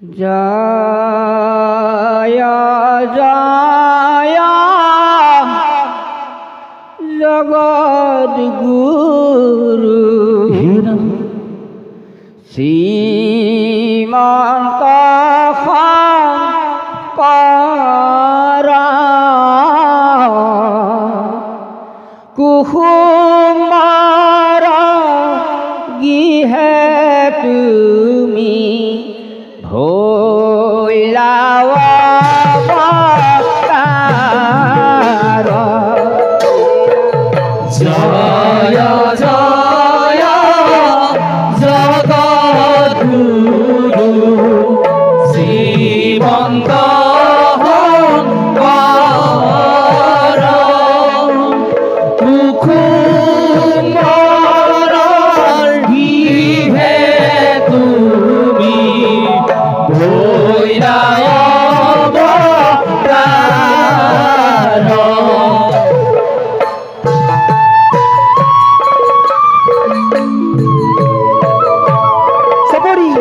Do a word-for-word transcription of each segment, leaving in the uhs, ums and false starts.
जय जय जगद्गुरु श्रीमंत शंकर कुसुमर गिहे तुमी भोलावतार जय जय जगद्गुरु श्रीमंत शंकर कुसुमर गिहे तुमी भोलावतार सबरी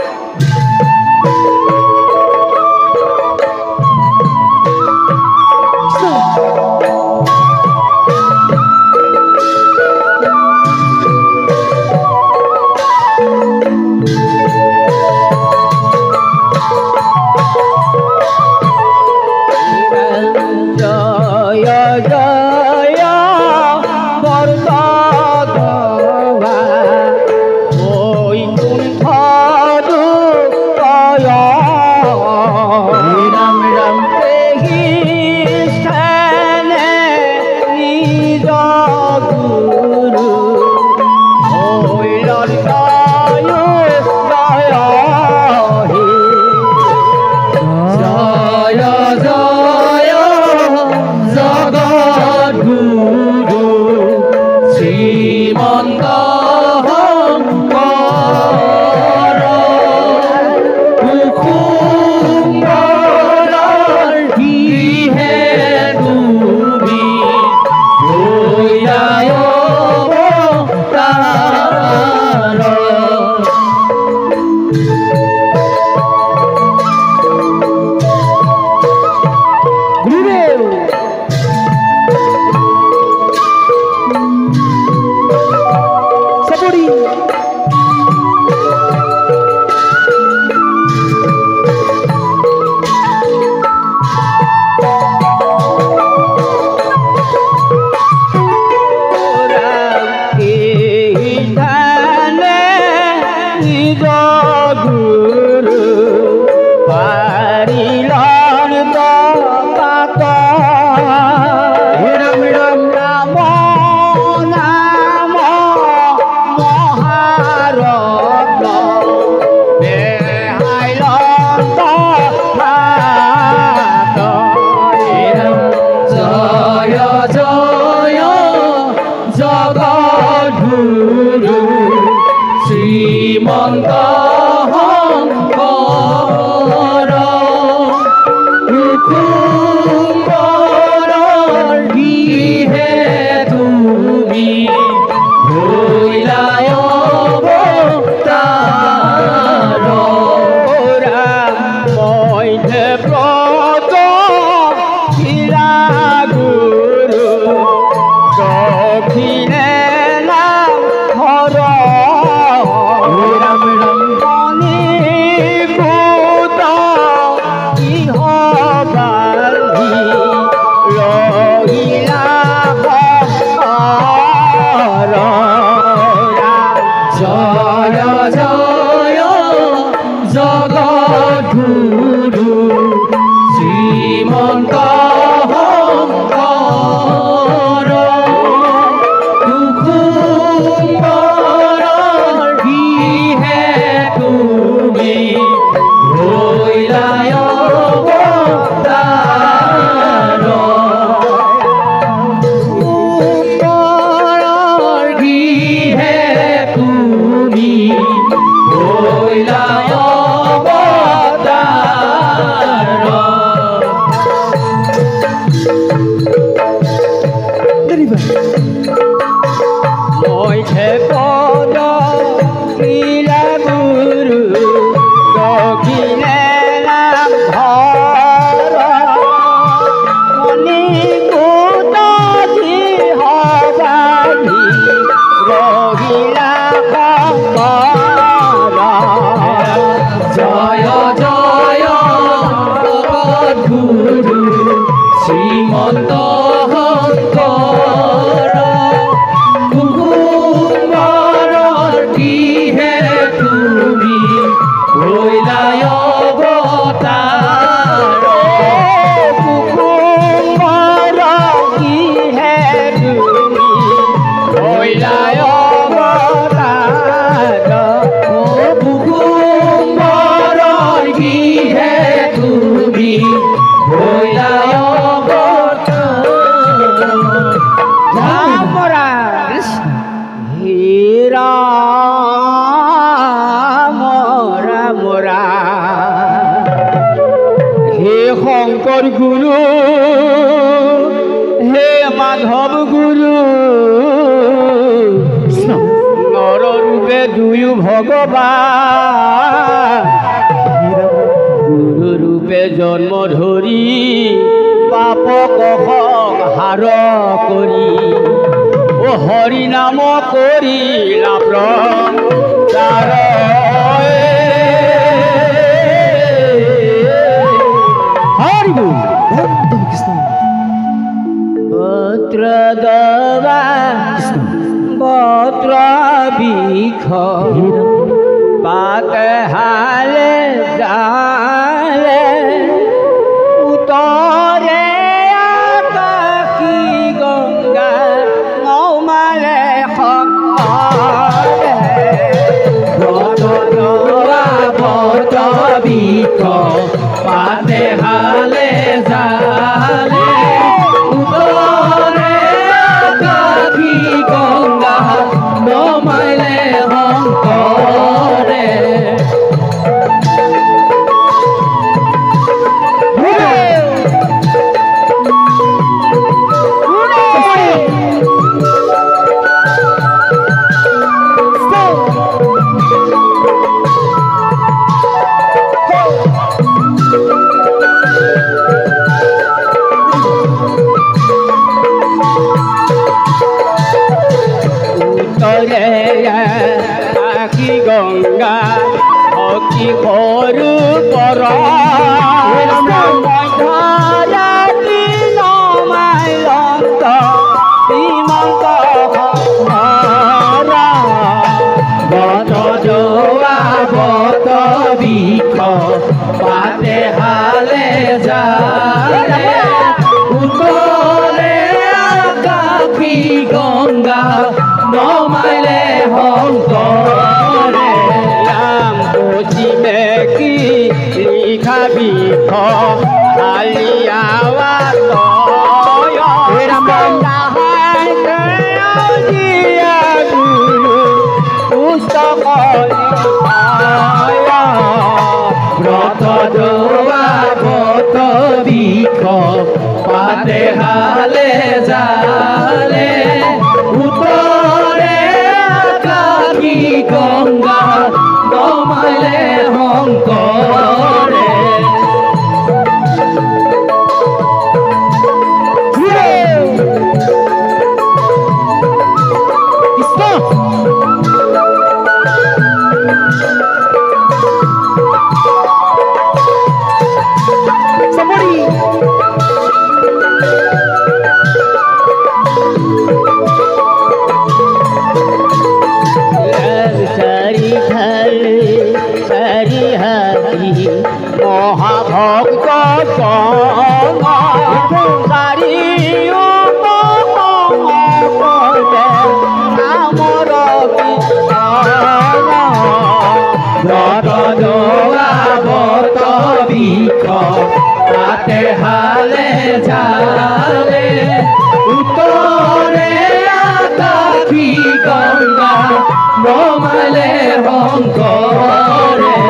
जय जय बरसातवा वैकुंठ दूतय राम राम तेहि स्थाने निज गुरु ललितायु जय हे जय जय जगद्गुरु श्रीमंत शंकर कुसुमर गिहे तुमी भोलावतार गुरुदेव सबरी गुरु पारिलन राम राम राम नाम महारत बेहाइलन हात जय जय जगद्गुरु श्रीमंत शंकर कुसुमर गिहे तुमी भोलावतार মধ্যে ব্রত শিলা গুরু দক্ষিণে নাম হর রাম রাম মণিভূত ইহ বান্ধি রহিলা হর जय जय जगद्गुरु श्रीमंत शंकर कुसुमर गिहे तुमी भोलावतार कुसुमर गिहे तुमी भोलावतार হইলায় অবতার কুকুম্বর কিহে তুমি হইলায় অবতার ও কুকুম্বর কিহে তুমি হইলায় অবতার রামরা হীরা মরা মরা হে শংকৰ গুৰু হে মাধৱ গুৰু নৰৰূপে দুয়ো ভগৱান গুৰু ৰূপে জন্ম ধৰি পাপক সংহাৰ কৰি ও হৰি নাম কৰি লাপ্ৰচাৰ হৰি বল বত্ৰ দবা বত্ৰ বিষ পাতে হালে জালে উতৰে আকাশী গংগা নমালে শংকৰে ব্ৰত দোৱা ব্ৰত বিষ পাতে হালে জালে উতৰে আকাশী গংগা নমাইলে শংকৰে আকাশী গংগা অতি সৰু পৰ মধ্যৰাতি নমাই লন্ত শ্ৰীমন্ত শংকৰ ব্ৰত দোৱা ব্ৰত বিষ পাতে হালে জালে উতৰে আকাশী গংগা নমাইলে শংকৰে ৰাম পশ্চিমে কি লিখা বিষ আলিয়াৱা ব্ৰত দোৱা ব্ৰত বিষ পাতে হালে জালে উতৰে আকাশী গংগা নমাইলে শংকৰে মহাভক্ত চাৰি নামৰ ব্ৰত দোৱা ব্ৰত বিষ পাতে হালে জালে উতৰে আকাশী গংগা নমাইলে শংকৰে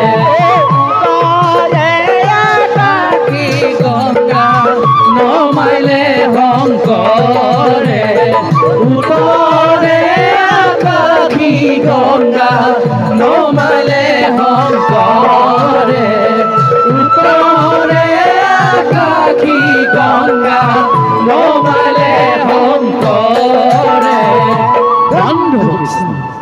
গংগা নমাইলে শংকৰে উতৰে আকাশী গংগা নমাইলে শংকৰে উতৰে আকাশী গংগা নমাইলে শংকৰে বন্ধ